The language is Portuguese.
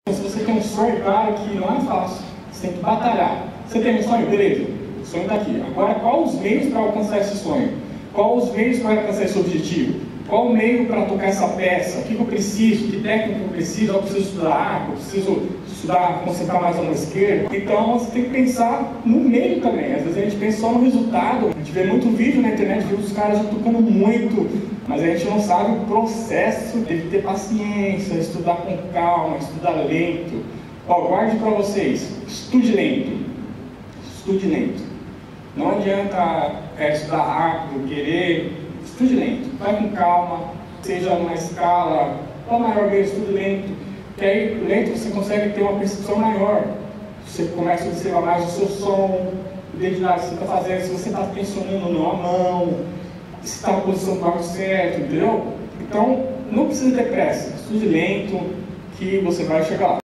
Se você tem um sonho, claro que não é fácil, você tem que batalhar. Você tem um sonho? Beleza, o sonho está aqui. Agora, qual os meios para alcançar esse sonho? Qual os meios para alcançar esse objetivo? Qual o meio para tocar essa peça? O que eu preciso? Que técnica eu preciso? Eu preciso estudar arco, eu preciso estudar, concentrar mais a mão esquerda. Então, você tem que pensar no meio também. Às vezes a gente pensa só no resultado. A gente vê muito vídeo na internet, vê os caras já tocando muito, mas a gente não sabe o processo. Tem que ter paciência, estudar com calma, estudar lento. Ó, guarde para vocês, estude lento. Estude lento. Não adianta estudar rápido, querer. Estude lento, vai com calma, seja numa escala, qual maior vez, estude lento, que aí lento você consegue ter uma percepção maior. Você começa a observar mais o seu som, a identidade que você está fazendo, se você está tensionando ou não a mão, se está na posição do lado certo, entendeu? Então, não precisa ter pressa, estude lento, que você vai chegar lá.